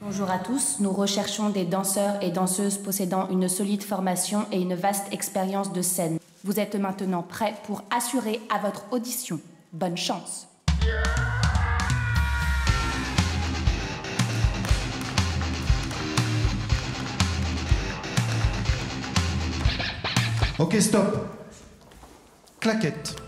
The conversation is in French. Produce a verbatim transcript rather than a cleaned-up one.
Bonjour à tous, nous recherchons des danseurs et danseuses possédant une solide formation et une vaste expérience de scène. Vous êtes maintenant prêts pour assurer à votre audition. Bonne chance. Ok, stop. Claquette.